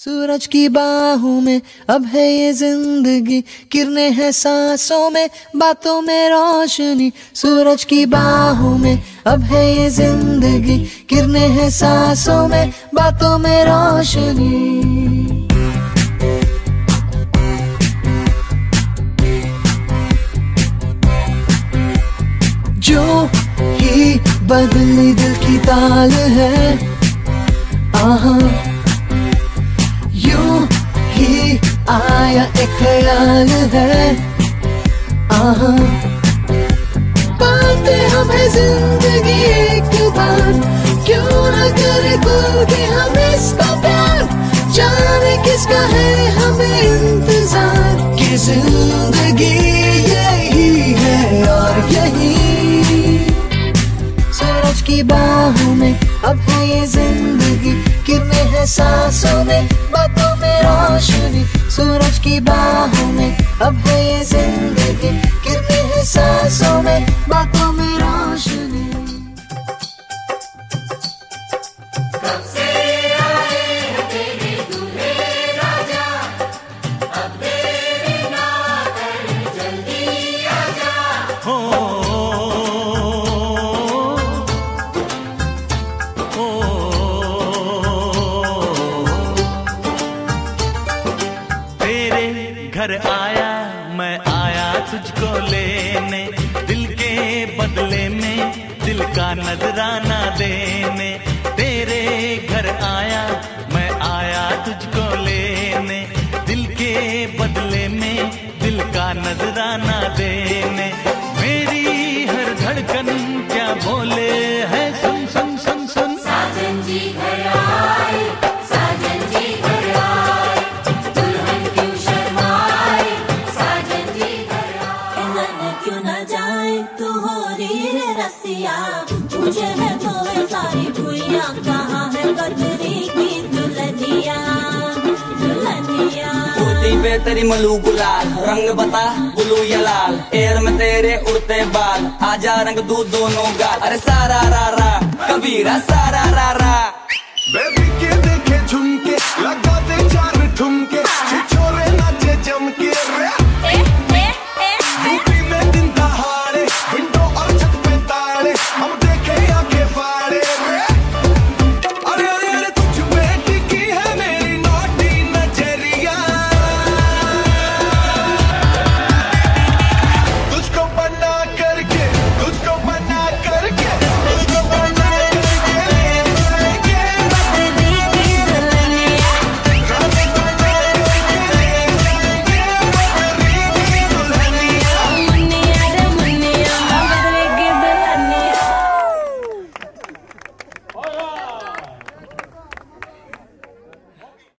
सूरज की बाहों में अब है ये जिंदगी, किरणें हैं सांसों में, बातों में रोशनी। सूरज की बाहों में अब है ये जिंदगी, किरणें हैं सांसों में, बातों में रोशनी। जो ही बदली दिल की ताल है, आहा यूं ही आया एक ख्याल है, आहा पाते हमें जिंदगी एक बार, क्यों न करे खुल के हम इसका प्यार। जाने किसका है हमें इंतजार, कि जिंदगी यही है और यही। सूरज की बाहों में अब है ये जिंदगी, किरणें हैं सांसों में, बातों में रोशनी। सूरज की बाहों में अब है ये जिंदगी, किरणें हैं सांसों में, बातों में रोशनी। कब से आए हैं तेरे दूल्हे राजा, अब देरी ना कर जल्दी आजा। घर आया मैं आया तुझको लेने, दिल के बदले में दिल का नजराना देने। तेरे घर आया मैं आया तुझको लेने, दिल के बदले में दिल का नजराना देने। मेरी हर धड़कन क्या बोले है, सुन सुन सुन सुन। साजन जी घर आए, साजन जी घर आए, दुल्हन क्यों शर्माए, साजन जी घर आए। इन्हें क्यों न जाए तू हो रे रसिया, मुझे है तो वे सारी भूइयां, कहाँ है कजरी की दुल्हनिया दुल्हनिया। टूटी पे तेरी मलू गुलाल, रंग बता ब्लू या लाल, एयर में तेरे उड़ते बाल, आजा रंग दूध दोनों गाल। अरे सारा रा रा कबीरा सारा रा रा, बेबी के देखे झुमके